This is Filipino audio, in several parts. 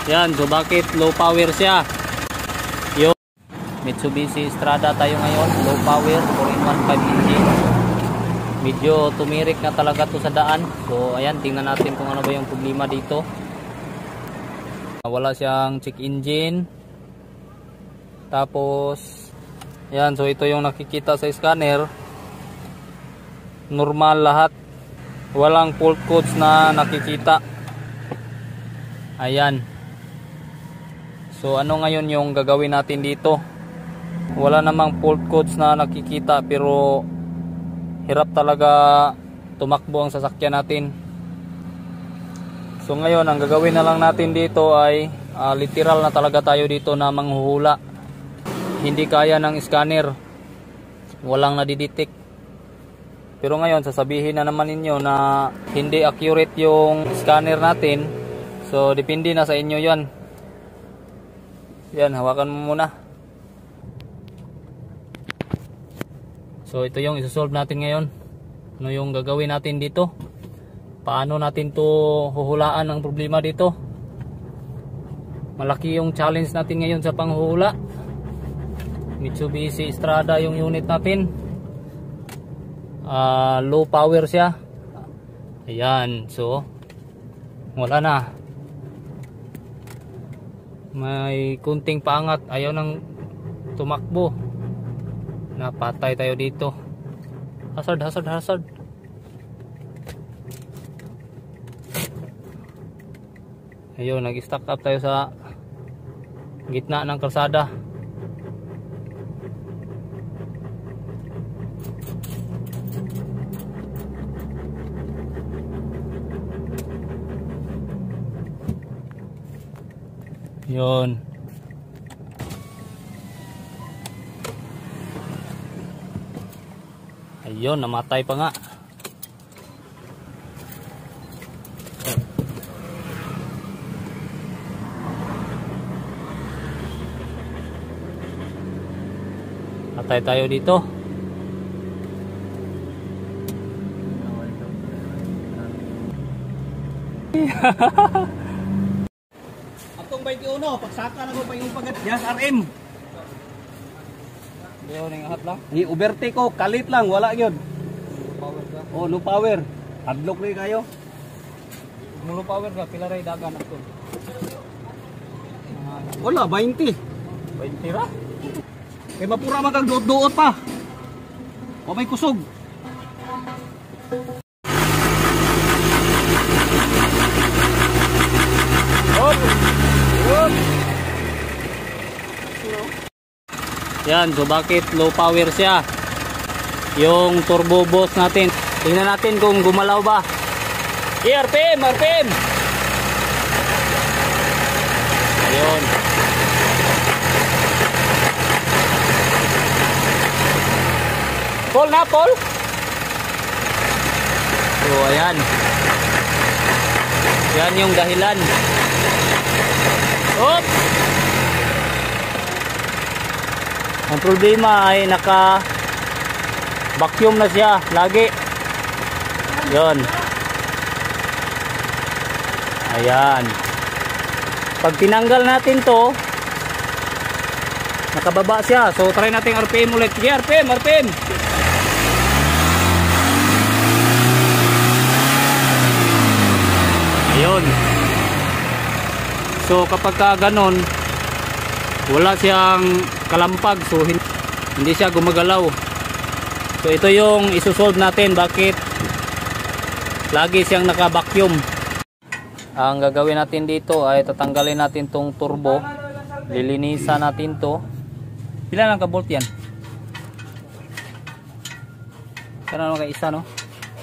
Yan, so bakit low power siya? Yung Mitsubishi Strada tayo ngayon, low power 4-in-1 5 engine. Medyo tumirik na talaga to sa daan. So ayan, tingnan natin kung ano ba yung problema dito. Wala siyang check engine. Tapos yan, so ito yung nakikita sa scanner. Normal lahat. Walang fault codes na nakikita. Ayan. So ano ngayon yung gagawin natin dito? Wala namang fault codes na nakikita, pero hirap talaga tumakbo ang sasakyan natin. So ngayon ang gagawin na lang natin dito ay literal na talaga tayo dito na manghuhula. Hindi kaya ng scanner, walang nadidetect. Pero ngayon sasabihin na naman ninyo na hindi accurate yung scanner natin. So depende na sa inyo yan. Yan, hawakan mo muna. So ito yung isosolve natin ngayon. Ano yung gagawin natin dito? Paano natin to huhulaan ang problema dito? Malaki yung challenge natin ngayon sa panghuhula. Mitsubishi Strada yung unit natin. Low power siya. Ayan, so wala na. May kunting paangat, ayaw nang tumakbo. Napatay tayo dito. Hazard. Ayun, nag-stack up tayo sa gitna ng kalsada. Yun. Ayun, namatay pa nga. Patay tayo dito. Atong 21, pagsaka na ko pa yung pagat. Yes, RM. Diyo ning hat lang. Ni overtake ko, kalit lang, wala gyud. Power ka. Oh, no power. Hadlock rin kayo. Mulo power ka, pila ray dagan ako. Wala, 20. 20 ra. Kay mapura man kag duot-duot pa. O may kusog. Yan, so bakit low power siya? Yung turbo boss natin. Tingnan natin kung gumalaw ba. RPM. Ayun. Paul na, Paul. So ayan. Yan yung dahilan. Oops. Ang problema ay naka vacuum na siya lagi. Yon. Ayan. Pag tinanggal natin to, nakababa siya. So try natin RPM ulit. Sige, RPM. Ayun. So kapag ka ganon, wala siyang kalampag, so hindi siya gumagalaw. So ito yung isusolve natin bakit lagi siyang naka-vacuum. Ang gagawin natin dito ay tatanggalin natin tong turbo, lilinisan natin to. Pila lang ka-bolt yan? Kana lang isa, no?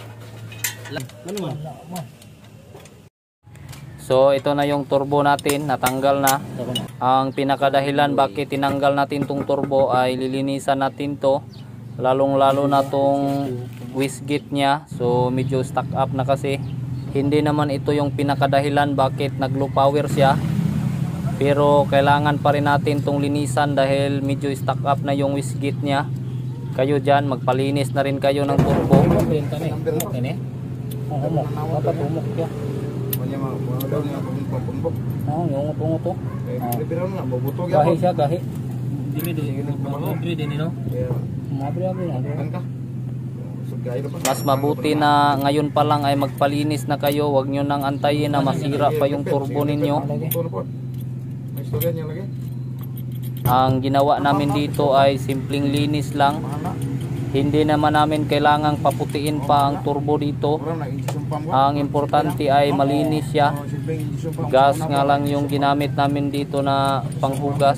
So ito na yung turbo natin, natanggal na. Ang pinakadahilan bakit tinanggal natin tong turbo ay lilinisan natin to, lalong lalo na tong wastegate nya. So medyo stuck up na kasi. Hindi naman ito yung pinakadahilan bakit nag low power siya, pero kailangan pa rin natin tong linisan dahil medyo stuck up na yung wastegate nya. Kayo dyan, magpalinis na rin kayo ng turbo. niya mga daw niya pagpunpok. Oh, yung pungo. Pero nga bubutog Gahi yan. siya, gahi. Dili din no. Yeah. Mabre-abre na. Kan ka? Sugay pa. Mas mabuti na ngayon pa lang ay magpalinis na kayo. Huwag nyo nang antayin na masira pa yung turbo ninyo. May istorya niya lagi. Ang ginawa namin dito ay simpleng linis lang. Hindi naman namin kailangang paputiin pa ang turbo dito. Ang importante ay malinis siya. Gas nga lang yung ginamit namin dito na panghugas.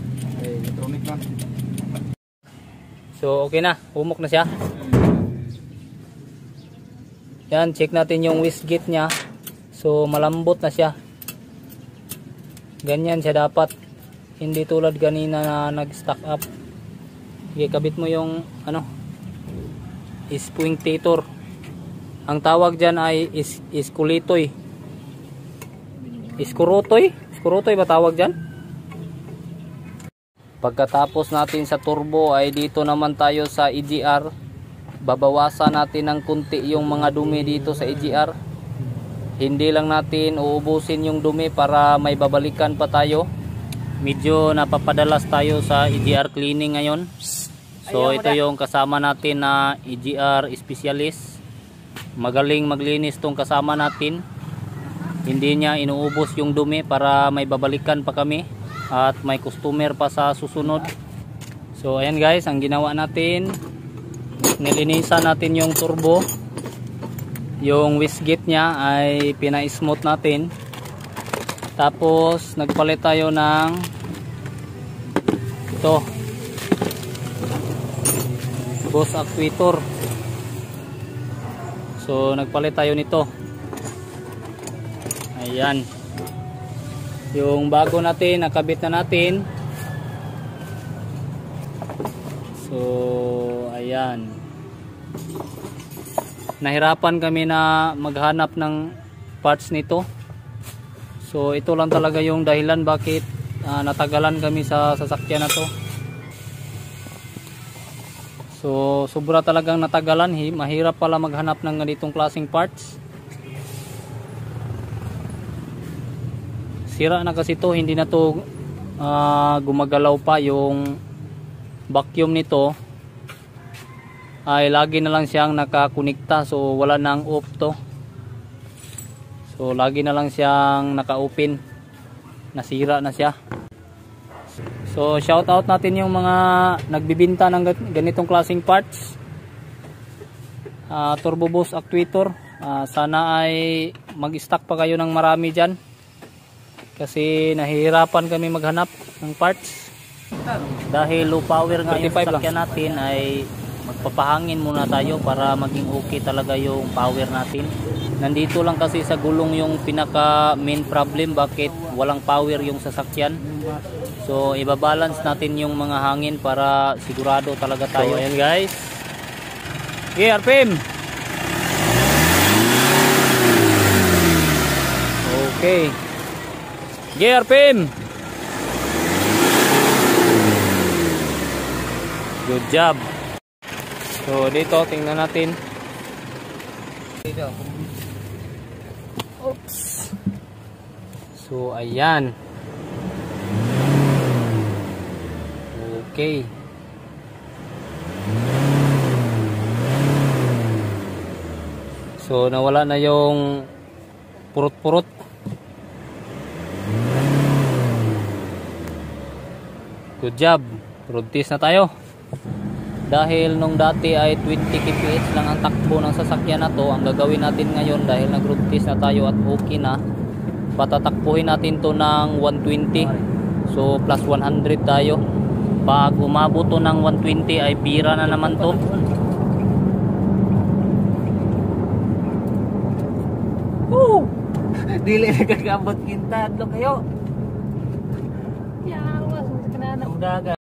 So okay na, umok na siya. Yan, check natin yung wastegate nya. So malambot na siya. Ganyan siya dapat. Hindi tulad ganina na nag-stack up. Okay, kabit mo yung ispunctator. Ang tawag dyan ay iskulitoy. Iskurotoy? Iskurotoy ba tawag dyan? Pagkatapos natin sa turbo ay dito naman tayo sa EGR. Babawasan natin ng kunti yung mga dumi dito sa EGR. Hindi lang natin uubusin yung dumi para may babalikan pa tayo. Medyo napapadalas tayo sa EGR cleaning ngayon. So ito yung kasama natin na EGR specialist. Magaling maglinis tong kasama natin. Hindi niya inuubos yung dumi para may babalikan pa kami. At may customer pa sa susunod. So ayan guys, ang ginawa natin, nilinisan natin yung turbo. Yung wastegate nya ay pina-smooth natin. Tapos nagpalit tayo ng ito, Boss actuator. So nagpalit tayo nito. Ayan. Yung bago natin, nakabit na natin. So ayan. Nahirapan kami na maghanap ng parts nito. So ito lang talaga yung dahilan bakit natagalan kami sa sasakyan na to. So sobra talagang natagalan, mahirap pala maghanap ng ganitong klaseng parts. Sira na kasi to, hindi na to gumagalaw pa. Yung vacuum nito ay lagi na lang siyang nakakonekta, so wala nang off to. So lagi na lang siyang naka-open. Nasira na siya. So shout out natin yung mga nagbibinta ng ganitong klaseng parts. Turbo Boss actuator. Sana ay mag-stock pa kayo ng marami dyan. Kasi nahihirapan kami maghanap ng parts. Dahil low power nga yung sasakyan natin ay magpapahangin muna tayo para maging okay talaga yung power natin. Nandito lang kasi sa gulong yung pinaka main problem bakit walang power yung sasakyan. So ibabalance natin yung mga hangin para sigurado talaga tayo. So ayan guys. Okay, RPM. Okay. Okay, RPM. Good job. So dito tingnan natin. Oops. So ayan. Okay. So nawala na yung purot-purot. Good job. Road test na tayo. Dahil nung dati ay 20 kph lang ang takbo ng sasakyan na to, ang gagawin natin ngayon dahil nag-road test na tayo at okay na, patatakbuhin natin to ng 120. So plus 100 tayo. Pag umabot to ng 120 ay bira na naman to. Woo! Dili nagkakabot kinta adlo kayo. Ya, awas sa kanana. Udaga.